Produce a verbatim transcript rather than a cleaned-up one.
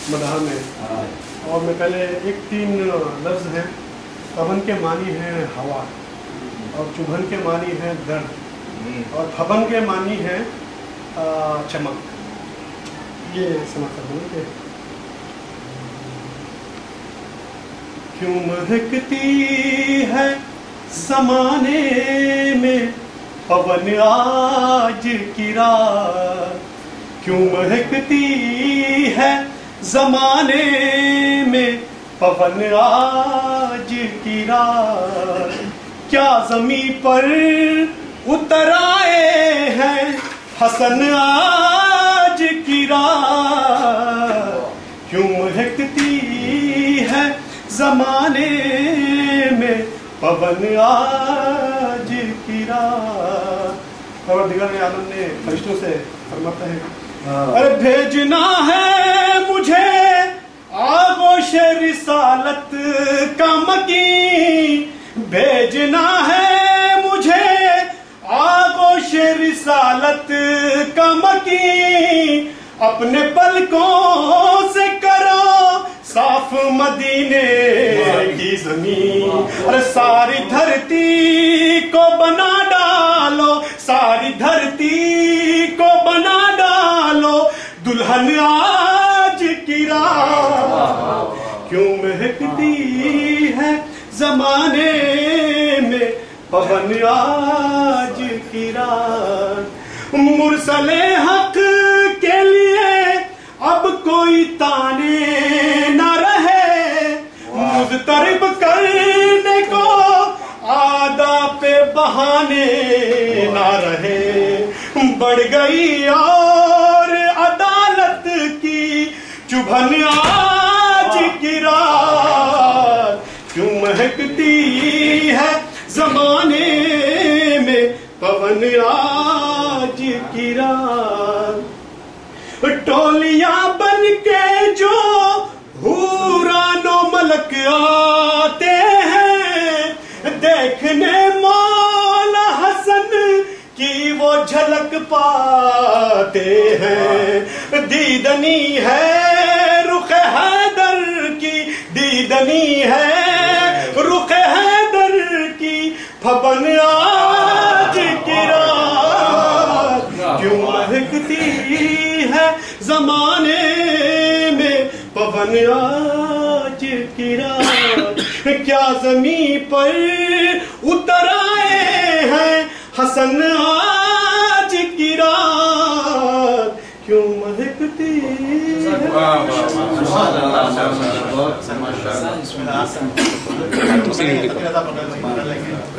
मदह में। और मैं पहले एक तीन लफ्ज़ हैं, पवन के मानी हैं हवा, और चुभन के मानी हैं दर्द, और फबन के मानी हैं चमक। ये समाचार बन के क्यों महकती है समाने में पवन आज की रात, क्यों महकती है जमाने में पवन आज की रात, क्या ज़मी पर उतर आए हैं हसन आज की रात, क्यों महकती है जमाने में पवन आज की रात। और दिगर आलम ने फरिश्तों से फरमाता है, अरे भेजना है मुझे आगोश रिसालत का मकीन, भेजना है मुझे आगोश रिसालत का मकीन, अपने पलकों से करो साफ मदीने की जमीन, और सारी धरती को बना डालो, सारी धरती को बना डालो दुल्हन आज की रात, क्यों महकती है जमाने में पवन आज की रात। मुरसले हक के लिए अब कोई ताने न रहे, मुज़तरिब करने को आदा पे बहाने न रहे, बढ़ गई और अदालत की चुभन आज की रात, क्यों महकती है जमाने में पवन आज की रात। टोलियां बन के जो हुरानो मलक आते हैं, देखने मौला हसन की वो झलक पाते हैं, दीदनी है रुख हैदर की, दीदनी है रुख हैदर की फबन आज की रात, क्यों महकती है जमाने में पवन आज की रात, क्या ज़मीं पर उतर आए हैं हसन आज की रात, क्यों महकती है।